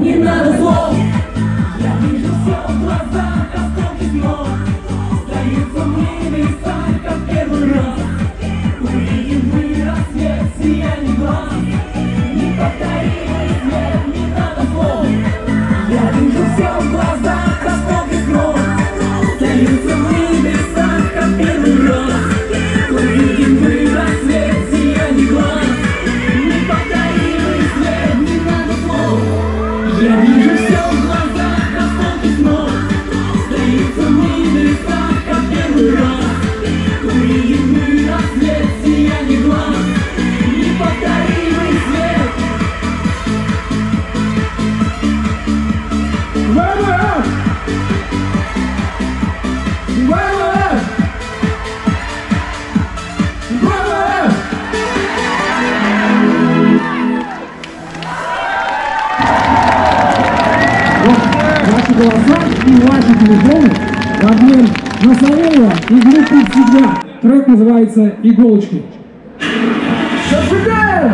не надо слов. Я вижу все в глазах, осколки снов остаются в небесах, как первый раз. Увидим мы рассвет, сияние глаз, неповторимый свет, не надо слов. Я вижу все в глазах, осколки снов остаются в небесах, как первый раз. Увидим мы рассвет, сияние глаз, неповторимый свет, не надо слов. Я вижу все в глазах, осколки снов остаются в небесах, как первый раз. Увидим мы рассвет, сияние глаз, неповторимый свет. Ваши голоса и ваши телефоны в обмен на Савелова и группу «Всегда». Трек называется «Иголочки». Зажигаем!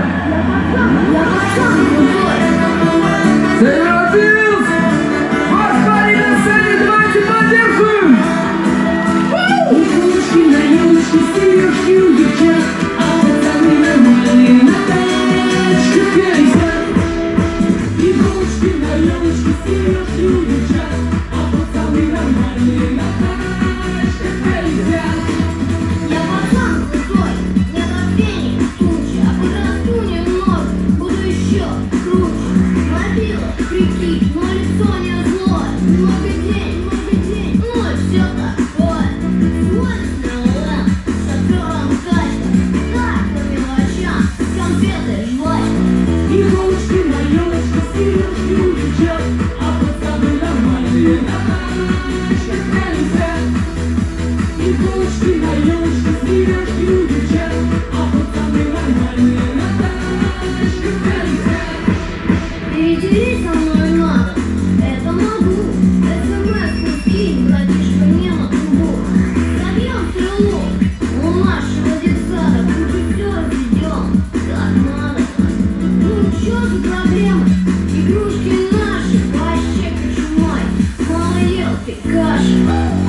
Северодвинск! Господи, на сцене, давайте поддержим! Иголочки на елочке, сережки у девчат, а пацаны нормальные на тачках колесят. Иголочки на елочке, сережки у девчат, а пацаны нормальные на тачках колесят. Я пацан крутой, я на фене туча, а подрасту немного, буду еще круче. Мобила, прикинь, но лицо не злое, много день, ну и все такое. Свойственный лэм, шофером качка, так по мелочам, конфеты жвачка. Иголочки на елочке, сережки у девчат, а пацаны нормальные на тачках колесят. Иголочки на елочке, сережки у девчат, а пацаны нормальные на тачках колесят. Перетереть со мной надо, это могу. СМС-ку скинь, братишка, не на трубу. Забьем стрелу у нашего детсада, пусть все разведем, как надо. Ну чё за проблемы? Игрушки наши, вообще кошмар. Мало ел ты каши.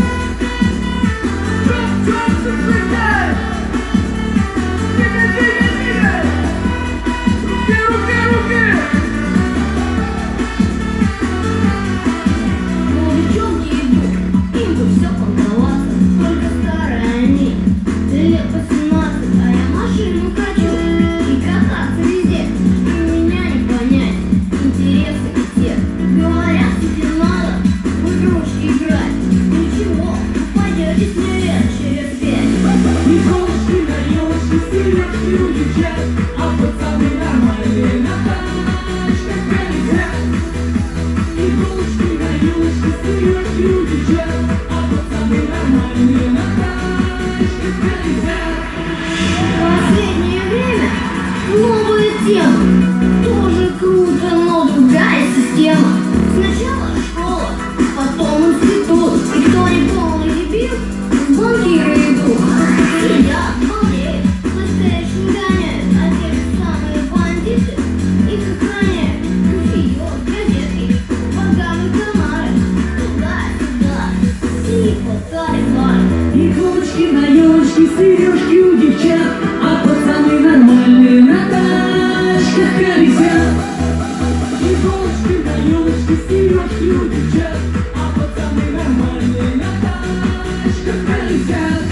Ну, девчонки идут, им бы все понраваться, только старые они, лет 18, а я машину хочу и кататься везде, и меня не понять, интересы и те, говорят, тебе надо в игрушки играть, ничего, пойдете с ней лет через 5. Иголочки на елочке, сережки у девчат, а пацаны нормальные на тачках колесят. Иголочки на елочке, сережки у девчат, а пацаны нормальные на тачках колесят. Последнее время новая тема, тоже круто, но другая система. Сначала школа, потом институт, и кто не полный дебил, в банкиры идут. Сидят, балдеют, PlayStation гоняют, а те же самые бандиты их охраняют. Кофеек, газетки, поганые комары, туда-сюда, типа Талибан. Иголочки на елочке, сережки у девчат, а пацаны нормальные на тачках колесят. Иголочки на елочке, сережки у девчат, а пацаны нормальные на тачках колесят.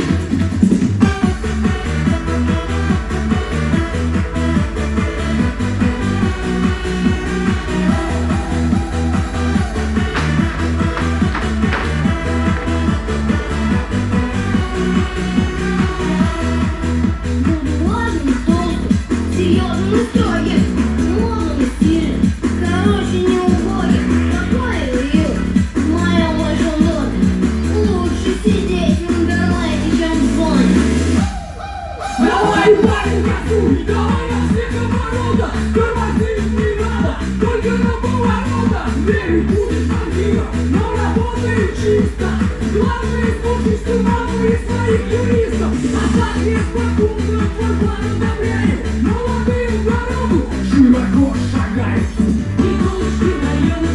Важный, толстый, серьезный и строгий, модный и стильный, короче, не убогий, такой Ил, в моем большом доме. Лучше сидеть в интернете, чем в зоне. Давай, парень, газуй, давай на все поворота, тормозить не надо, только на поворотах. Верю, будешь банкиром, но работай чисто. Главное, слушай сценарии своих юристов. А так неспокойно твой план одобряет, молодым дорогу широко шагает. Иголочки на елочке,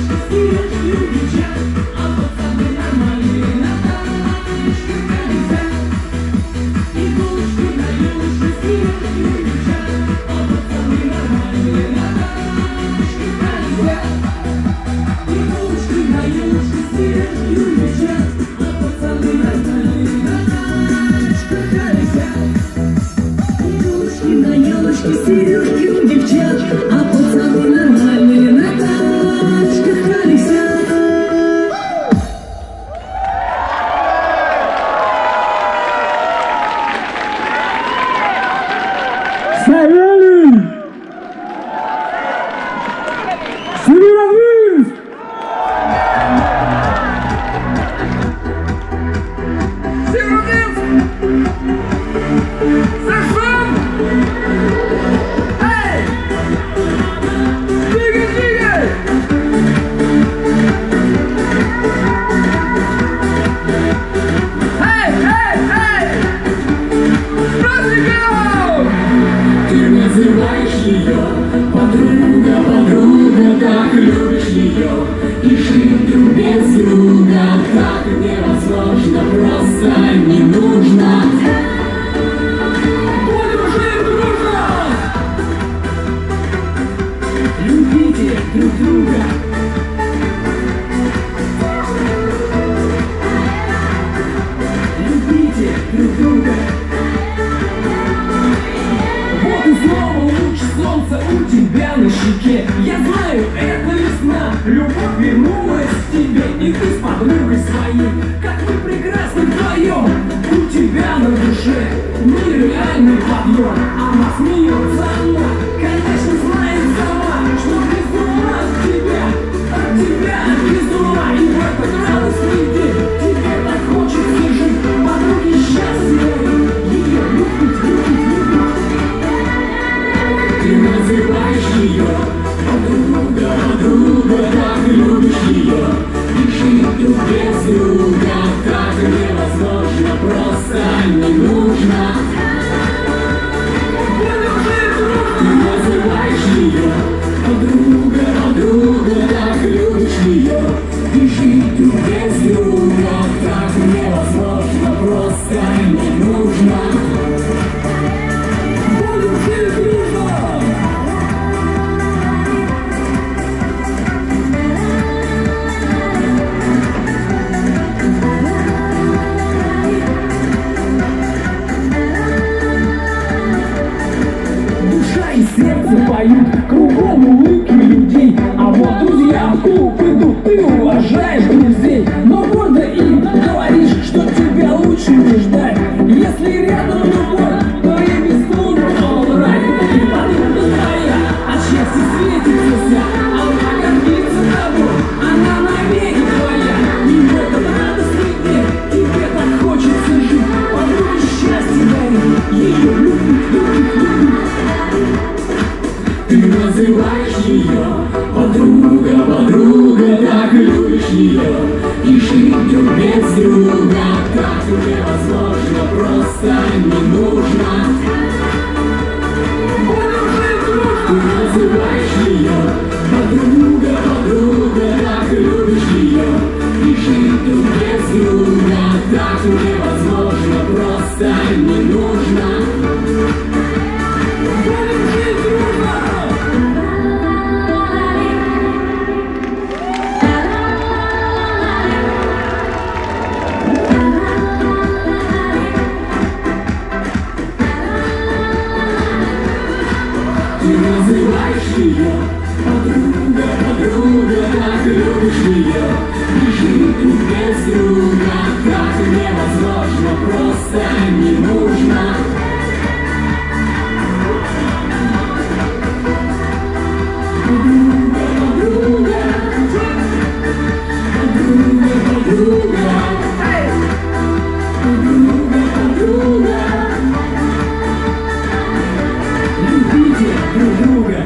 И жить друг без друга так невозможно, просто не нужно. Будем жить дружно! Любите друг друга. Любите друг друга. Вот и снова луч солнца у тебя на щеке. Я знаю, это весна, любовь вернулась к тебе. И ты с подругой своей, как вы прекрасны вдвоем. У тебя на душе нереальный подъем. Она смеется, она, конечно, знает сама, что безумна от тебя безумна. И в этот радостный день тебе так хочется жить. Подруги счастья, ее любить, любить, любить. Ты называешь ее подруга, подруга, так любишь ее. И жить друг без друга так невозможно, просто не нужно. Ты называешь ее подруга, подруга, так любишь ее. И жить друг без друга так невозможно, просто не нужно. Будем жить дружно! Душа и сердце поют, кругом улыбки людей. А вот друзья в клуб идут, ты уважаешь друзей, но гордо им говоришь, что тебя лучше не ждать. Если рядом любовь, то и без клуба alright. И подруга твоя от счастья светится вся. Она гордится тобой, она навеки твоя. И в этот радостный день тебе так хочется жить. Подруга счастье дарит, ее любит, любит, любит. Ты называешь ее подруга, подруга, так любишь ее. И жить друг без друга так невозможно, просто не нужно. Ты называешь ее подруга, подруга, так любишь ее. И жить друг без друга так невозможно, просто не нужно. Будем жить дружно! Ты называешь ее подруга, подруга, так любишь ее. И жить друг без друга так невозможно, просто не нужно. Подруга, подруга, подруга, подруга, подруга, подруга. Любите друг друга.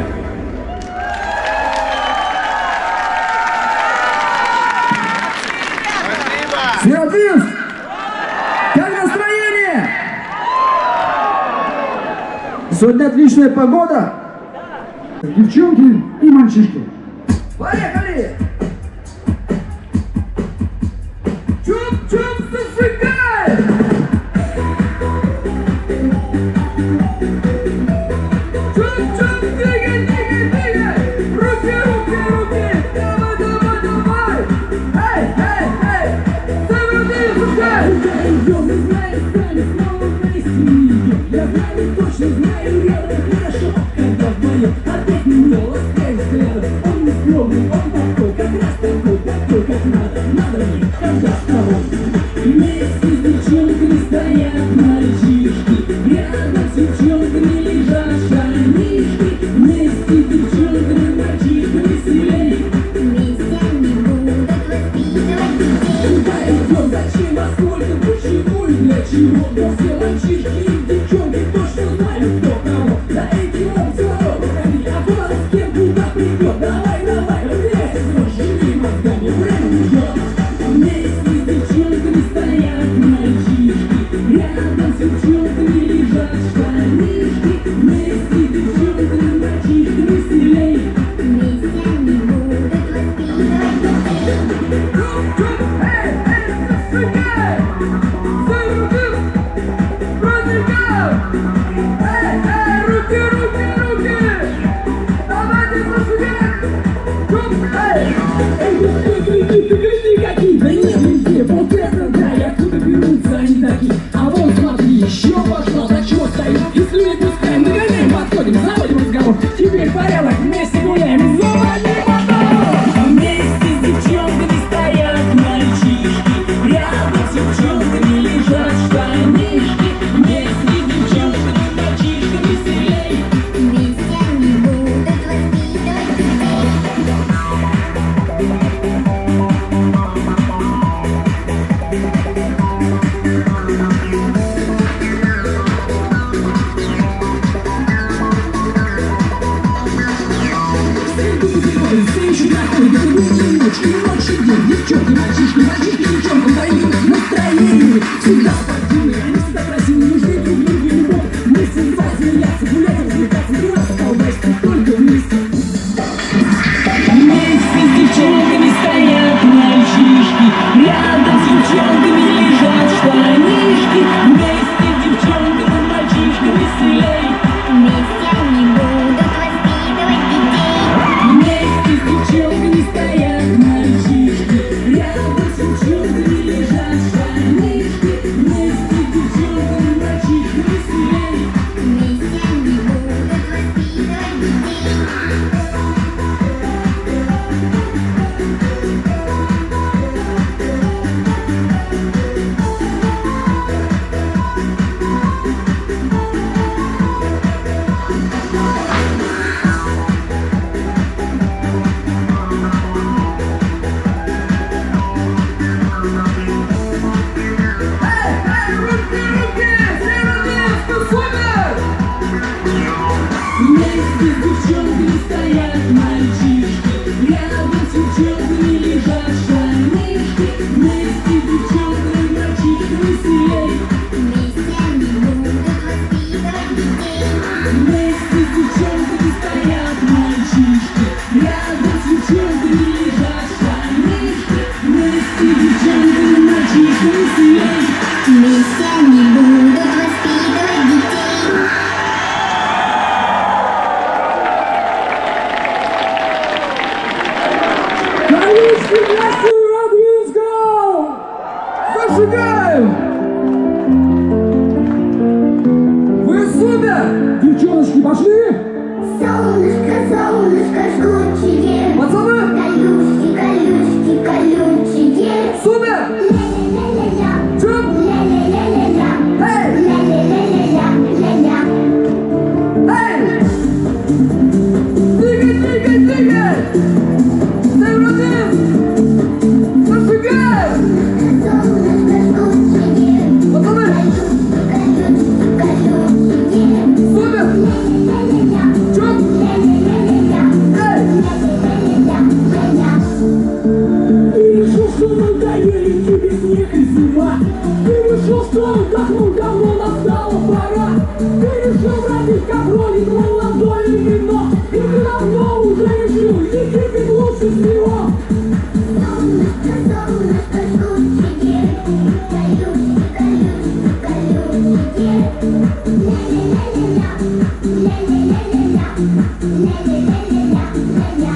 Серафим! Как настроение? Сегодня отличная погода. Девчонки и мальчишки. Поехали! Чуп-чуп, зажигай! Чуп-чуп, двигай, двигай, двигай! Руки, руки, руки! Давай, давай, давай! Эй, эй, эй! Заводи, зажигай! Ее мы знаем сами, снова вместе. Я знаю, точно знаю, рядом хорошо, когда вдвоем. Опять меня ласкает взглядом. Он не скромный, он такой, как раз такой, такой, как надо. Надо мне, когда с тобой. Вместе с девчонками стоят мальчишки. Рядом с девчонками лежат штанишки. Вместе с девчонками мальчишками веселей. Вместе они будут воспитывать детей. Куда идем, зачем, а сколько, почему и для чего? Но все мальчишки и девчонки точно знают, кто кого. За этим какой день и ночь, и ночь, и день. Девчонки, мальчишки, мальчишки, девчонки, дают настроение. Всегда спортивные, они всегда красивые, нужны друг другу любовь. Вместе летать, смеяться, гулять, развлекаться, драться, колбаситься только вместе. Вместе с девчонками стоят мальчишки, рядом с девчонками лежат штанишки. Вместе с девчонками, мальчишками веселей. Вместе они будут воспитывать детей. Вместе с девчонками стоят мальчишки, рядом с девчонками лежат штанишки. Вместе с девчонками, мальчишками веселей. Вместе они будут воспитывать детей. Вместе с девчонками стоят мальчишки, рядом с девчонками лежат штанишки. Вместе с девчонками, мальчишками веселей. Вместе они будут воспитывать детей. Вместе с девчонками стоят мальчишки, рядом с девчонками лежат штанишки. Вместе с девчонками, мальчишками веселей. Вместе они будут воспитывать детей. Калужский красивый Радвинского! Зажигаем! Вы супер! Девчоночки, пошли! Солнышко, солнышко жгучее, Пацаны! колючки, колючки, колючие. Супер! Ля-ля-ля-ля-ля, Чуп! ля-ля-ля-ля-ля, Эй! ля-ля-ля-ля-ля-ля. Эй! Двигай, двигай, двигай! Северодин! Зажигаем! Солнышко жгучее, Пацаны! колючки, колючие. Супер! Ля-ля-ля-ля-ля, Чуп! ля-ля-ля-ля-ля, Эй! ля-ля-ля-ля-ля. Ты решил, что надоели тебе снег и зима. Ты решил, что отдохнул, давно настала пора. Ты решил брать кабролик, молодое вино. И ты давно уже решил, не терпит лучше всего. Солнышко, солнышко жгучее, колючки, колючки, колючие. Ля-ля-ля-ля-ля, ля-ля-ля-ля-ля, ля-ля-ля-ля-ля-ля.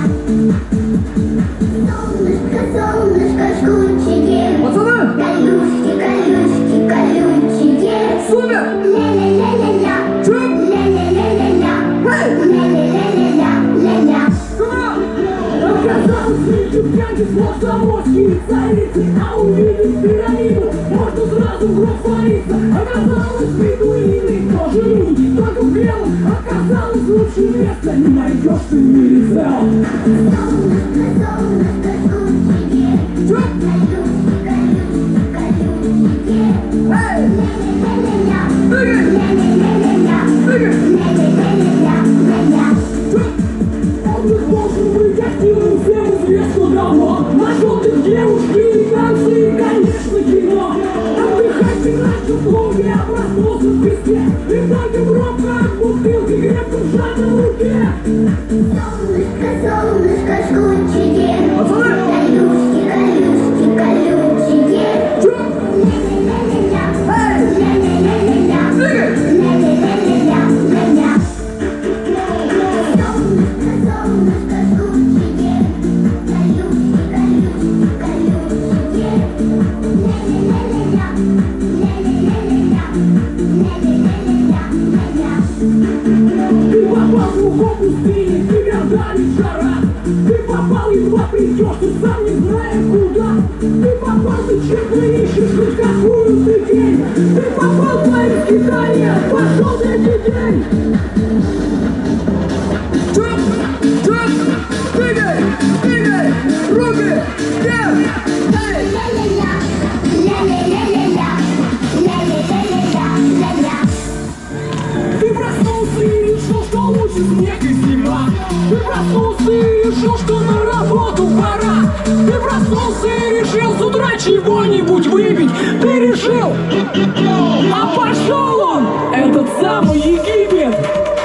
Солнышко, солнышко жгучее, Пацаны! колючки, колючки, колючие. Супер! Ля-ля-ля-ля-ля, Чуп! ля-ля-ля-ля-ля, Эй! ля-ля-ля-ля-ля-ля. Оказалось, среди пьянки сложноморские царицы, а увидев пирамиду, можно сразу в гроб свалиться. Оказалось, бедуины тоже люди, только в белом. Оказалось, лучше места не найдешь ты в мире целом. Солнышко, солнышко жгучее, Чуп! колючки, колючки, колючие. Эй! Ля-ля-ля-ля-ля, Двигай! ля-ля-ля-ля-ля, Двигай! ля-ля-ля-ля-ля-ля. Отдых должен быть активным, всем известно давно. На желтых девушки и танцы, и, конечно, кино. Отдыхать иначе в клубе, я проснулся в песке. И только пробка от бутылки крепко сжата в руке. Солнышко, солнышко жгучее, Пацаны! колючки, колючки, колючие. Чуп! Ля-ля-ля-ля-ля, Эй! ля-ля-ля-ля-ля, Двигай! ля-ля-ля-ля-ля-ля. Солнышко, солнышко жгучее, колючки, колючки, колючие. Ля-ля-ля-ля-ля, ля-ля-ля-ля-ля, ля-ля-ля-ля-ля-ля. Ты попал в глухом пустыне, тебя давит жара. Ты попал, едва придешь, ты сам не зная куда. Ты попал, ты тщетно ищешь хоть какую-то тень. Ты попал в твои скитания, пошел третий день. Чуп! Чуп! Двигай! Двигай! Руки! Вверх! Эй! Ля-ля-ля, ля-ля-ля-ля-ля, ля-ля-ля-ля-ля-ля. Ты проснулся и решил, что лучше снег и зима. Ты проснулся и решил, что на работу пора. Ты проснулся и решил с утра чего-нибудь выпить. Ты решил, а пошел он, этот самый Египет.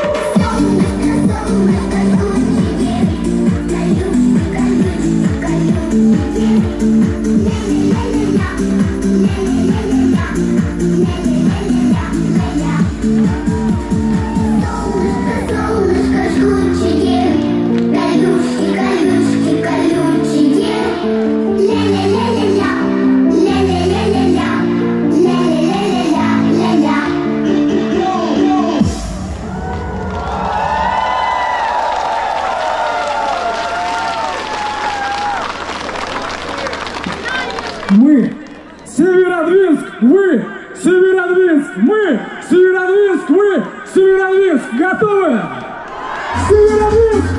Мы Северодвинск, вы Северодвинск, мы Северодвинск, вы Северодвинск. Готовы? Северодвинск!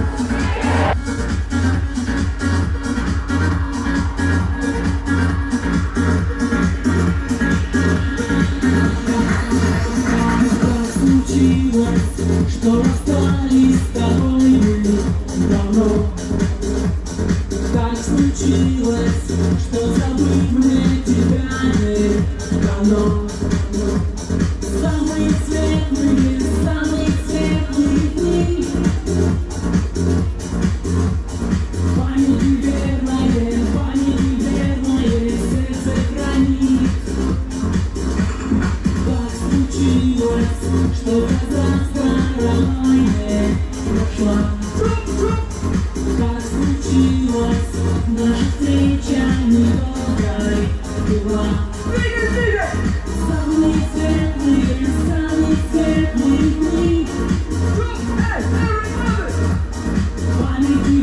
Что расстались с тобой мы давно. Так случилось, что забыть мне тебя не дано. Самые светлые дни. Памяти верное сердце хранит. Так случилось, что казаться родной не прошла. Как случилось, наша встреча недолгой была. Самые светлые дни. Памяти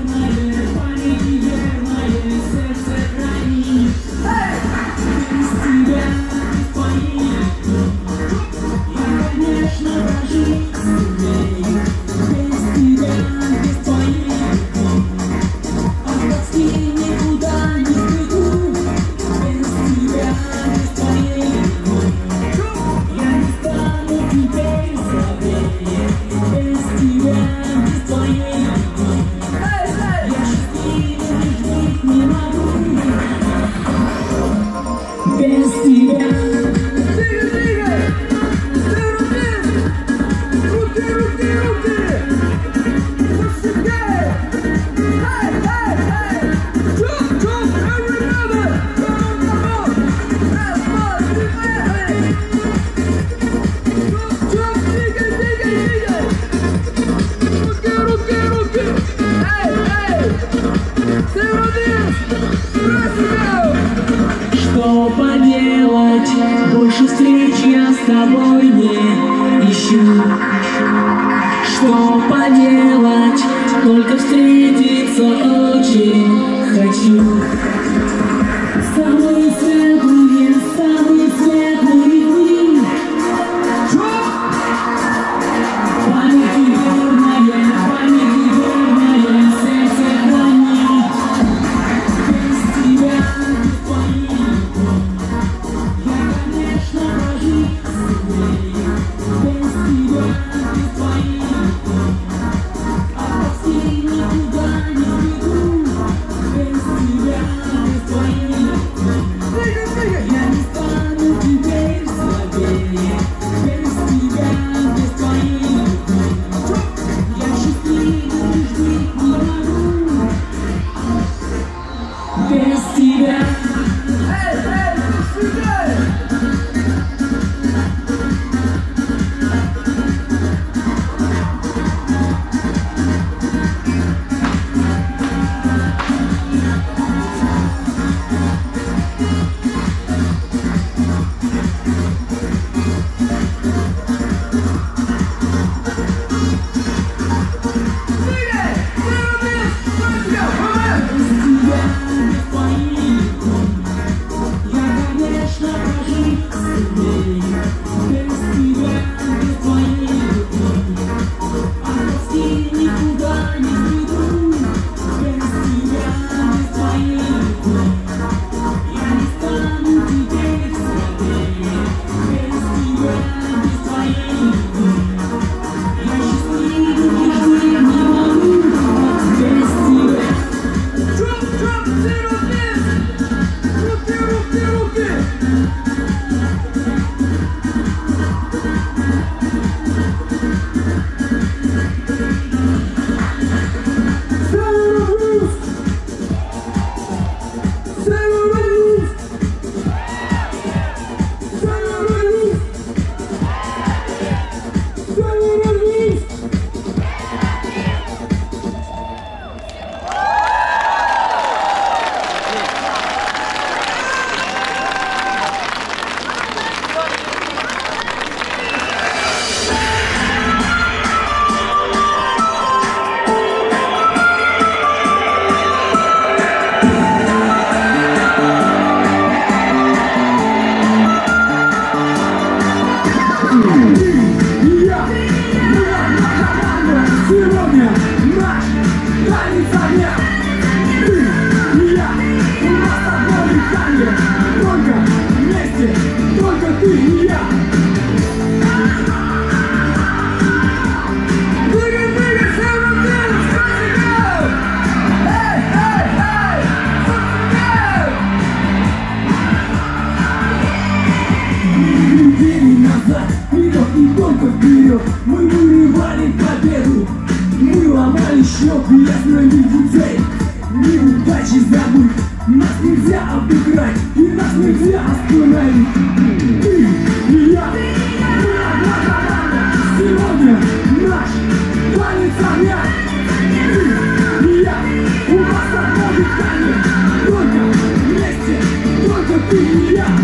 верное сердце хранит. Без тебя, без твоей любви, я, конечно, прожить сумею. Без тебя, без твоей любви, от тоски никуда не сбегу. Без тебя, без твоей любви, я не стану теперь слабее. Без тебя, без твоей любви, я счастливым жить не могу. Без тебя. Что поделать, больше встреч я с тобой не ищу. Что поделать, только встретиться очень хочу. Самые светлые дни. Памяти верное сердце хранит. Без тебя, без твоей любви, я, конечно, прожить сумею. Без тебя, без твоей любви, от тоски никуда не сбегу. Без тебя, без твоей любви. иначе забыть. Нас нельзя обыграть, и нас нельзя остановить. Ты и я, мы одна команда. Сегодня наш танец огня. Ты и я, у нас одно дыхание. Только вместе, только ты и я.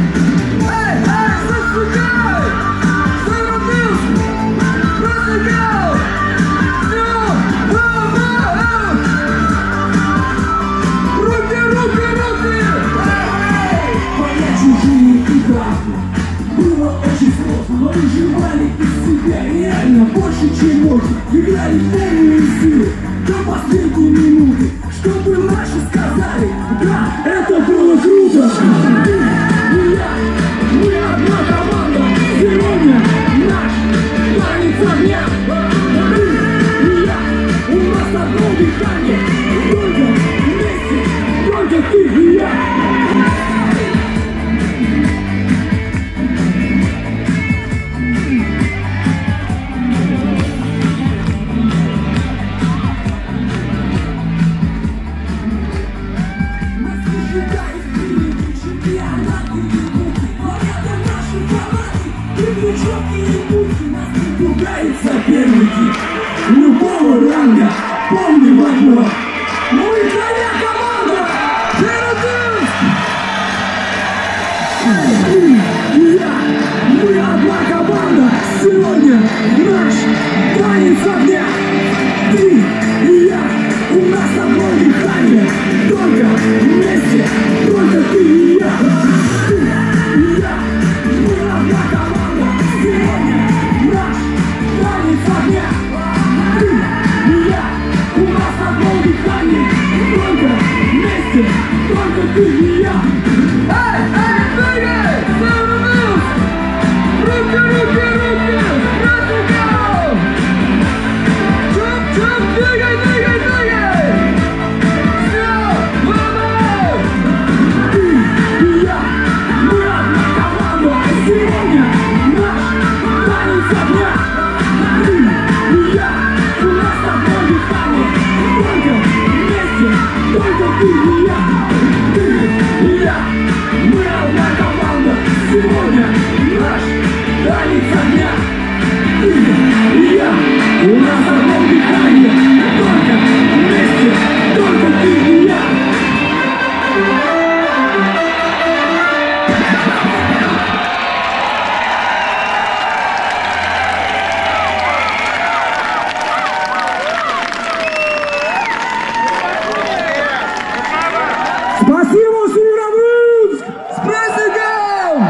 Было очень сложно, но выживали из себя реально больше, чем можно. Играли полные силы до последней минуты, чтобы наши сказали: да, это было круто. Ты и я, мы одна команда. Сегодня наш танец огня. Ты и я, у нас одно дыхание. Только вместе, только ты и я. Соперники любого ранга, помни в одно: мы твоя команда! Ты и я, мы одна команда. Сегодня наш танец огня. Ты и я, у нас одно дыхание. Только вместе, только ты и я. Ты и я, мы одна команда. Сегодня наш танец огня. Ты и я, у нас одно дыхание. Только вместе, только ты и я. Эй, эй, двигай! Руки, руки, руки! Let's go! Чуп, чуп, двигай, двигай, двигай! Все, вперед! Ты и я, мы одна команда. Сегодня наш танец огня. Ты и я, у нас одно дыхание. Только вместе, только ты и я. Ты и я, мы одна команда. Сегодня наш танец огня. Ты и я, у нас одно дыхание. Только вместе, только ты и я. Спасибо, Северодвинск! С праздником!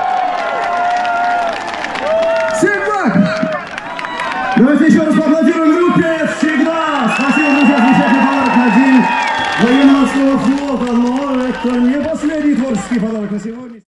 Всем благ! Давайте еще раз поаплодируем группе «Всегда». Спасибо, друзья, замечательный подарок на День военно-морского флота. Но это не последний творческий подарок на сегодня.